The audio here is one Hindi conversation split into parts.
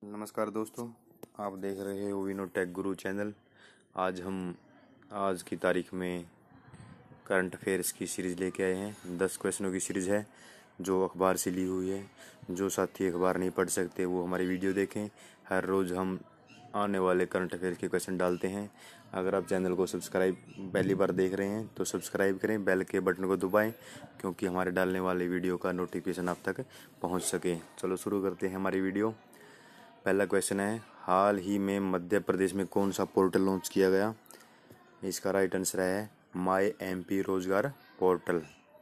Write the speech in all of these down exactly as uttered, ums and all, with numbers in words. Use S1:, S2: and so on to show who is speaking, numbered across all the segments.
S1: नमस्कार दोस्तों, आप देख रहे हो विनो टेक गुरु चैनल। आज हम आज की तारीख में करंट अफेयर्स की सीरीज़ लेके आए हैं। दस क्वेश्चनों की सीरीज़ है जो अखबार से ली हुई है। जो साथी अखबार नहीं पढ़ सकते वो हमारी वीडियो देखें। हर रोज़ हम आने वाले करंट अफेयर्स के क्वेश्चन डालते हैं। अगर आप चैनल को सब्सक्राइब पहली बार देख रहे हैं तो सब्सक्राइब करें, बेल के बटन को दबाएं क्योंकि हमारे डालने वाले वीडियो का नोटिफिकेशन आप तक पहुंच सके। चलो शुरू करते हैं हमारी वीडियो। पहला क्वेश्चन है, हाल ही में मध्य प्रदेश में कौन सा पोर्टल लॉन्च किया गया? इसका राइट आंसर है my MP Rozgar portal.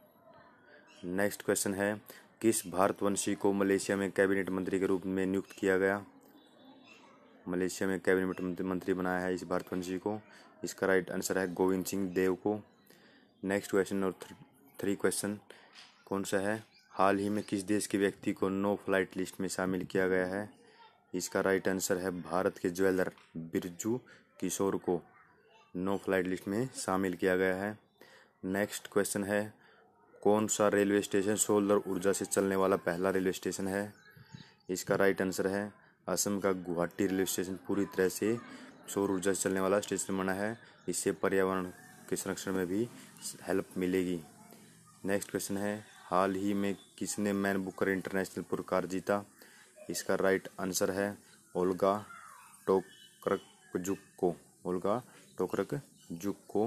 S1: Next question है, किस भारतवंशी को मलेशिया में कैबिनेट मंत्री के रूप में नियुक्त किया गया? मलेशिया में कैबिनेट मंत्री बनाया है इस भारतवंशी को। इसका राइट आंसर है गोविंद सिंह देव को। नेक्स्ट क्वेश्चन और थ्री क्वेश्चन कौन सा है, हाल ही में किस देश के व्यक्ति को नो फ्लाइट लिस्ट में शामिल किया गया है? इसका राइट आंसर है भारत के ज्वेलर बिरजू किशोर को नो फ्लाइट लिस्ट में शामिल किया गया है। नेक्स्ट क्वेश्चन है, कौन सा रेलवे स्टेशन सोलर ऊर्जा से चलने वाला पहला रेलवे स्टेशन है? इसका राइट आंसर है असम का गुवाहाटी रेलवे स्टेशन पूरी तरह से सौर ऊर्जा से चलने वाला स्टेशन बना है। इससे पर्यावरण के संरक्षण में भी हेल्प मिलेगी। नेक्स्ट क्वेश्चन है, हाल ही में किसने मैन बुकर इंटरनेशनल पुरस्कार जीता? इसका राइट आंसर है ओल्गा टोकरकजुक को। ओल्गा टोकरकजुक को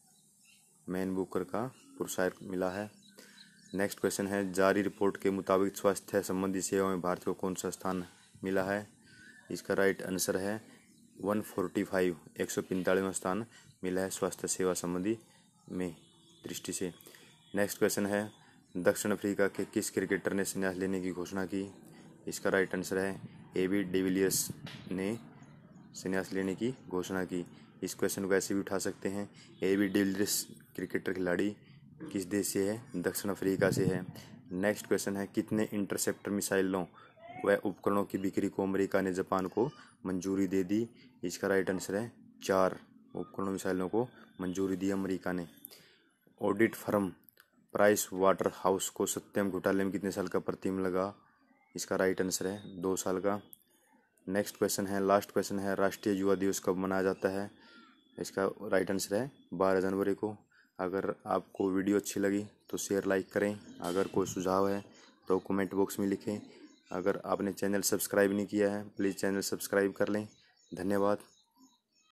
S1: मैन बुकर का पुरस्कार मिला है। नेक्स्ट क्वेश्चन है, जारी रिपोर्ट के मुताबिक स्वास्थ्य संबंधी सेवा में भारत को कौन सा स्थान मिला है? इसका राइट आंसर है एक सौ पैंतालीस एक सौ पैंतालीसवां स्थान मिला है स्वास्थ्य सेवा संबंधी में दृष्टि से। नेक्स्ट क्वेश्चन है, दक्षिण अफ्रीका के किस क्रिकेटर ने संन्यास लेने की घोषणा की? इसका राइट आंसर है ए बी डिविलियर्स ने संन्यास लेने की घोषणा की। इस क्वेश्चन को ऐसे भी उठा सकते हैं, ए बी डिविलियर्स क्रिकेटर खिलाड़ी किस देश से है? दक्षिण अफ्रीका से है। नेक्स्ट क्वेश्चन है, कितने इंटरसेप्टर मिसाइलों व उपकरणों की बिक्री को अमेरिका ने जापान को मंजूरी दे दी? इसका राइट आंसर है चार उपकरणों मिसाइलों को मंजूरी दी अमेरिका ने। Audit firm Price Waterhouse को सत्यम घोटाले में कितने साल का प्रतिबंध लगा? इसका राइट आंसर है दो साल का। नेक्स्ट क्वेश्चन है, लास्ट क्वेश्चन है, राष्ट्रीय युवा दिवस कब मनाया जाता है? इसका राइट आंसर है बारह जनवरी को। अगर आपको वीडियो अच्छी लगी तो शेयर लाइक करें। अगर कोई सुझाव है तो कमेंट बॉक्स में लिखें। अगर आपने चैनल सब्सक्राइब नहीं किया है प्लीज़ चैनल सब्सक्राइब कर लें। धन्यवाद।